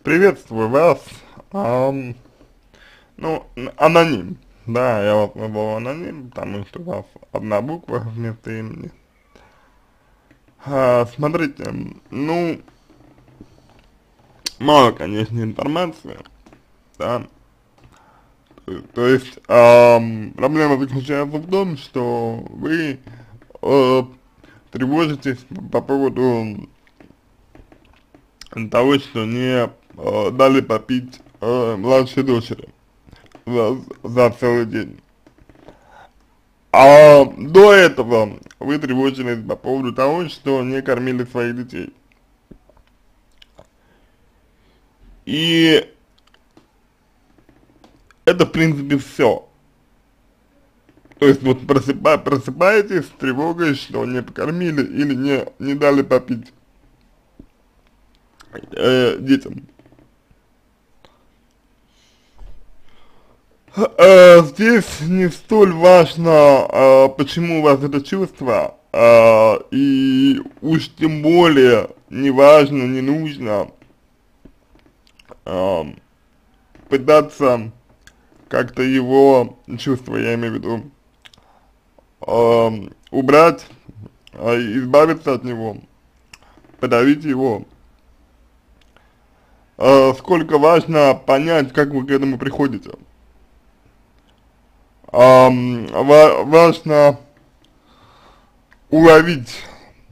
Приветствую вас. Аноним. Да, я вас назвал аноним, потому что у вас одна буква вместо имени. Смотрите, мало, конечно, информации, да. Проблема заключается в том, что вы э, тревожитесь по поводу того, что не дали попить младшей дочери за целый день. А до этого вы тревожились по поводу того, что не кормили своих детей. И это, в принципе, все. То есть вот просыпаетесь с тревогой, что не покормили или не дали попить детям. Здесь не столь важно, почему у вас это чувство, и уж тем более не важно, не нужно а, пытаться как-то его чувство, я имею в виду, убрать, избавиться от него, подавить его. Сколько важно понять, как вы к этому приходите. Важно уловить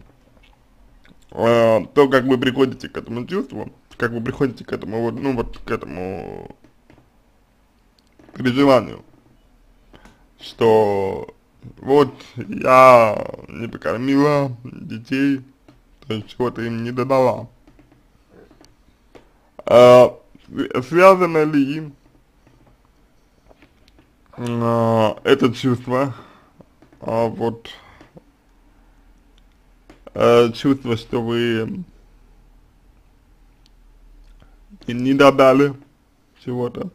то, как вы приходите к этому чувству, как вы приходите к этому, к этому переживанию, что вот я не покормила детей, то есть чего-то им не додала. А, связано ли это чувство, вот чувство, что вы не додали чего-то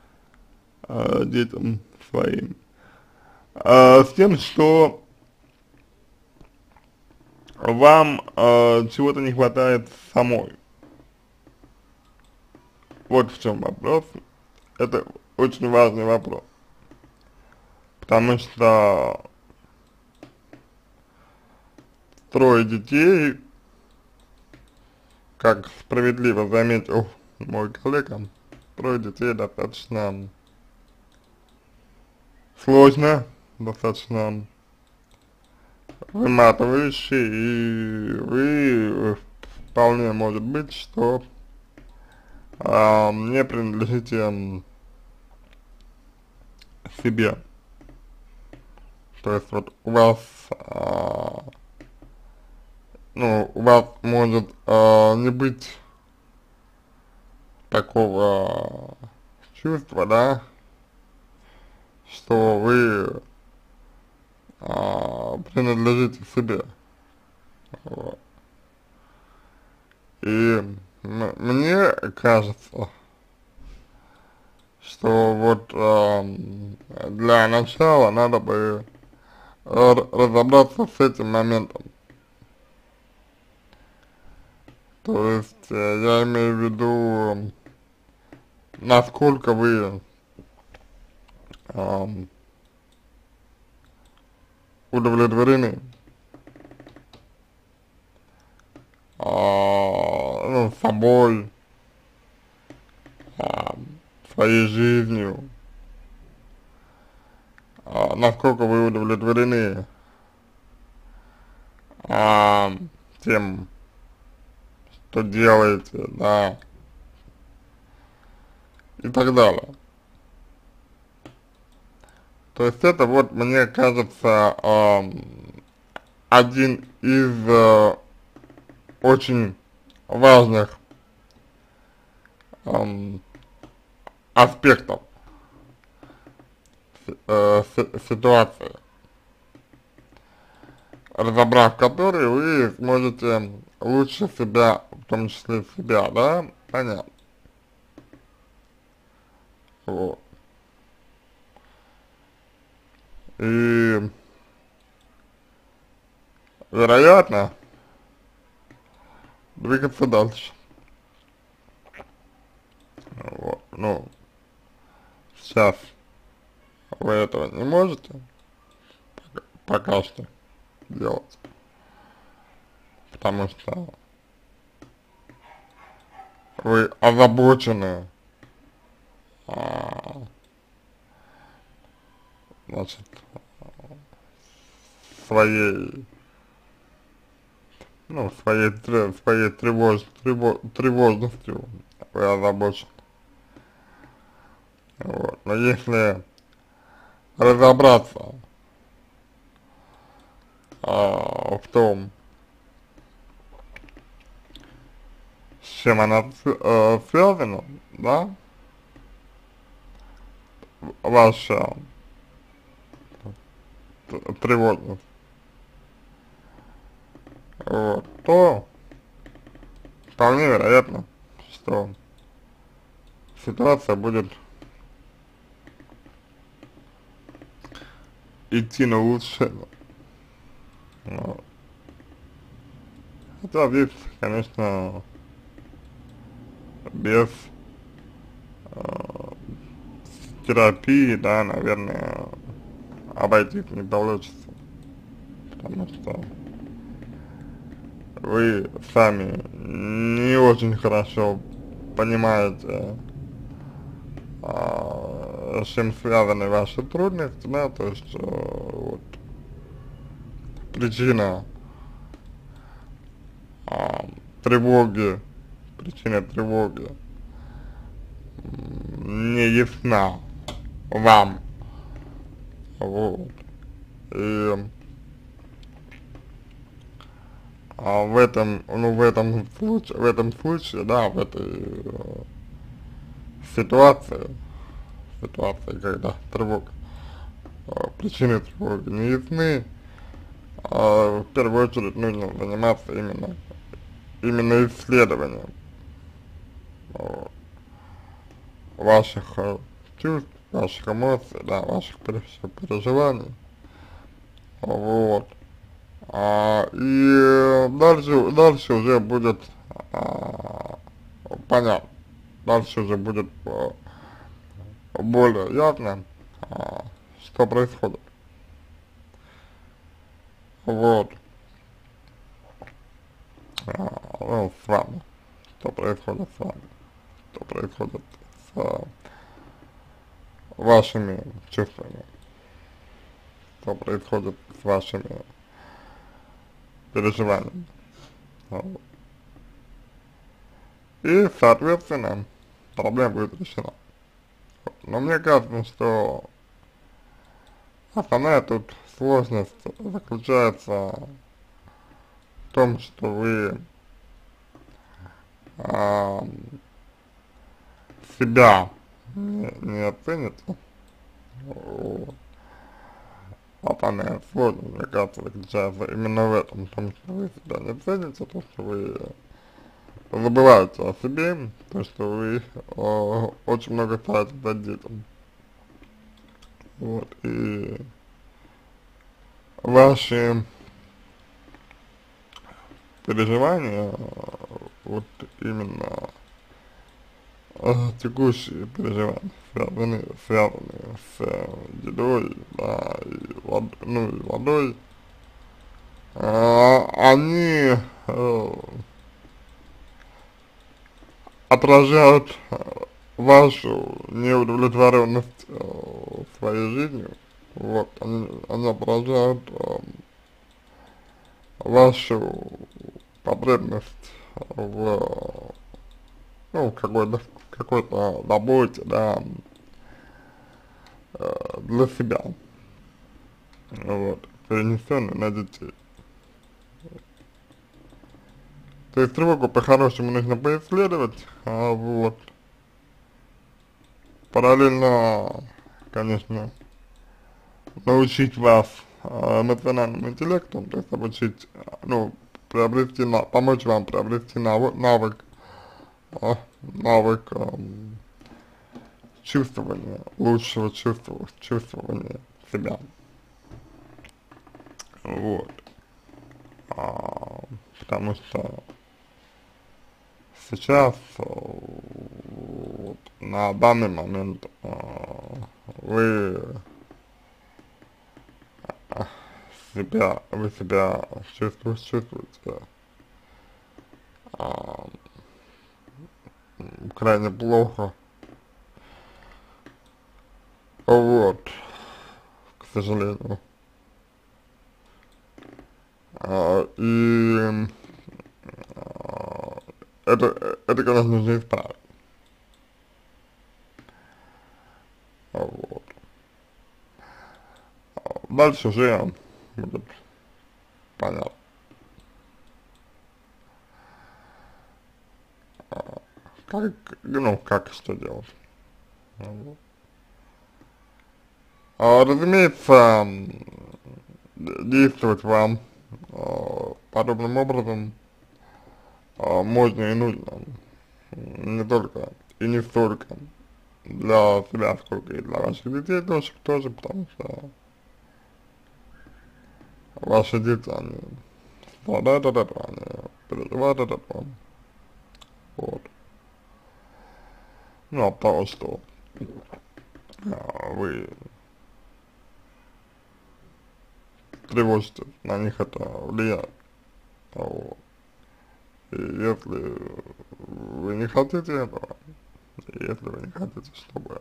детям своим, с тем, что вам чего-то не хватает самой. Вот в чем вопрос. Это очень важный вопрос. Потому что трое детей, как справедливо заметил мой коллега, трое детей достаточно сложно, достаточно выматывающе, и вы вполне может быть, что не принадлежите себе. То есть вот у вас, у вас может не быть такого чувства, да, что вы принадлежите себе. Вот. И мне кажется, что вот для начала надо бы разобраться с этим моментом. То есть я имею в виду, насколько вы удовлетворены собой, своей жизнью, насколько вы удовлетворены тем, что делаете, да, и так далее. То есть это вот, мне кажется, один из очень важных аспектов ситуации, разобрав которые, вы сможете лучше себя, в том числе себя, да, понять. Вот. И, вероятно, двигаться дальше. Вот, ну, сейчас вы этого не можете пока что делать, потому что вы озабочены, а, значит, своей, ну, своей тревожностью вы озабочены. Вот. Но если разобраться в том, с чем она связана, да, ваша тревожность, вот, то вполне вероятно, что ситуация будет идти на улучшение. Вот. Хотя здесь, конечно, без терапии, да, наверное, обойтись не получится, потому что вы сами не очень хорошо понимаете, с чем связаны ваши трудности, да, то есть вот причина тревоги, причина тревоги не ясна вам, вот, и в этом случае, да, в этой ситуации, когда причины тревоги не ясны, в первую очередь нужно заниматься именно исследованием вот, ваших чувств, ваших эмоций, да, ваших переживаний, вот. И дальше уже будет понятно, дальше уже будет более ясно, что происходит. Вот, ну, с вами, что происходит с вами, что происходит с вашими чувствами, что происходит с вашими переживаниями. Вот. И, соответственно, проблема будет решена. Вот. Но мне кажется, что основная тут сложность заключается в том, что вы себя не оцените. Вот. Основная сложность, мне кажется, заключается именно в этом, в том, что вы себя не цените, то, что вы забываете о себе, то, что вы очень много тратите за детям. Вот, и ваши переживания, вот именно текущие переживания, связанные с едой, да, и ну и водой, они отражают вашу неудовлетворенность своей жизнью, вот, они отражают вашу потребность в, ну, какой-то заботе, да, для себя, вот, перенесенной на детей. То есть тревогу по-хорошему нужно поисследовать, вот, параллельно, конечно, научить вас эмоциональному интеллекту, то есть обучить, ну, помочь вам приобрести навык чувствования, лучшего чувствования себя, вот, потому что сейчас, вот, на данный момент вы вы себя чувствуете а, крайне плохо, вот, к сожалению. И это, конечно, нужно исправить. Вот. Дальше уже будет понятно, как, ну, как что делать. Вот. Разумеется, действовать вам подобным образом можно и нужно, не только и не столько для себя, сколько и для ваших детей, дочек тоже, потому что ваши дети, они страдают от этого, они переживают от этого, вот. Ну, от того, что вы тревожитесь, на них это влияет, вот. И если вы не хотите этого, если вы не хотите, чтобы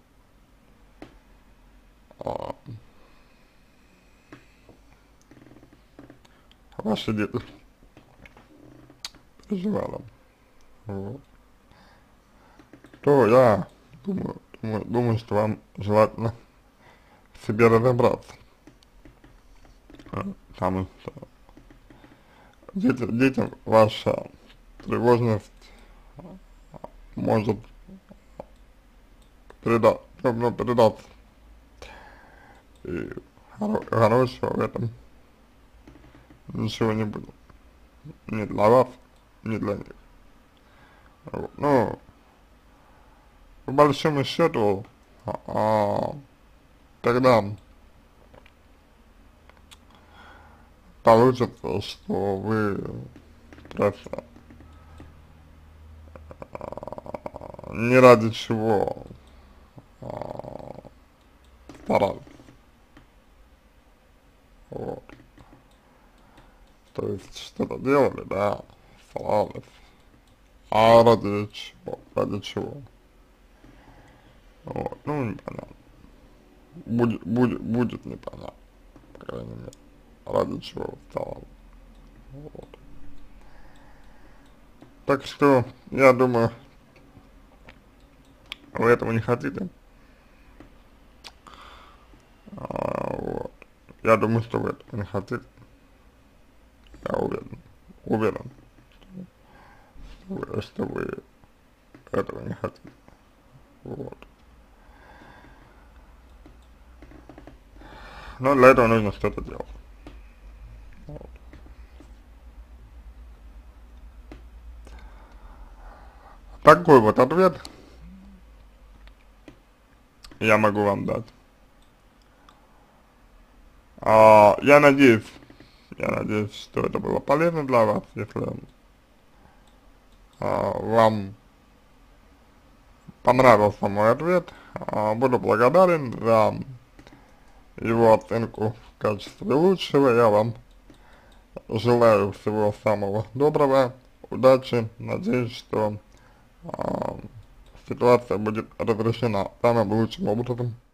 а, ваши дети переживали, вот, то я думаю, что вам желательно в себе разобраться, потому что детям ваша тревожность может передаться, и хорошего в этом ничего не будет, ни для вас, ни для них. Вот. Ну, по большому счету, когда получится, что вы просто не ради чего старались, вот, то есть что-то делали, да, старались, а ради чего, вот, ну, непонятно, будет непонятно, по крайней мере, ради чего вы старались, вот. Так что, я думаю, вы этого не хотите, вот. Я думаю, что вы этого не хотите, я уверен, что вы этого не хотите, вот. Но для этого нужно что-то делать, вот. Такой вот ответ я могу вам дать. Я надеюсь, что это было полезно для вас, если вам понравился мой ответ, буду благодарен за его оценку в качестве лучшего, я вам желаю всего самого доброго, удачи, надеюсь, что ситуация будет разрешена самым лучшим образом.